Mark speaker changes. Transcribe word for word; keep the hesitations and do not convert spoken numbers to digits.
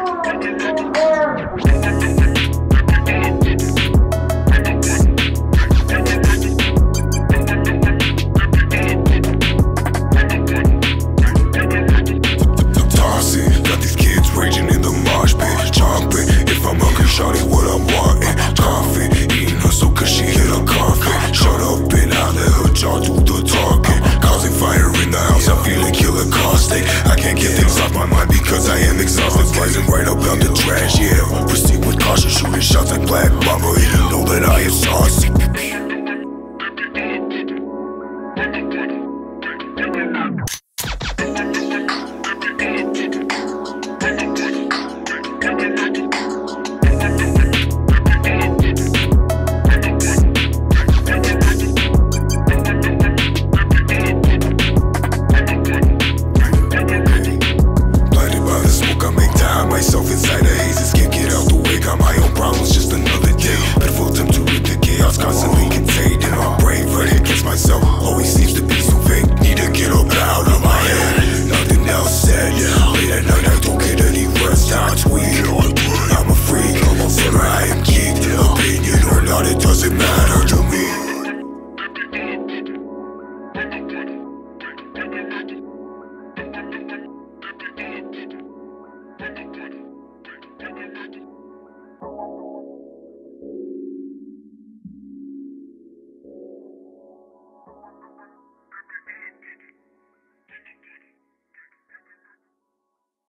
Speaker 1: Shawty, what I'm wanting, coffee, eating her so cause she hit a coffin. Shut up and I let her jaw through the talking, causing fire in the house, I'm feeling killer caustic. I can't get things off my mind because I am exhausted. Rising right up out the trash, yeah. Proceed with caution, shooting shots like Black Mamba. You don't know that I am saucy. Myself inside the hazes, can't get out the way. Got my own problems, just another day. Pitiful attempt to rid the chaos, constantly contained in my brain. But against myself, always seems to be so vague. Need to get up out of my head, nothing else said. Late at night, I don't get any rest. I tweet, I'm a freak, whether I am geeked. Opinion or not, it doesn't matter to me. Thank you.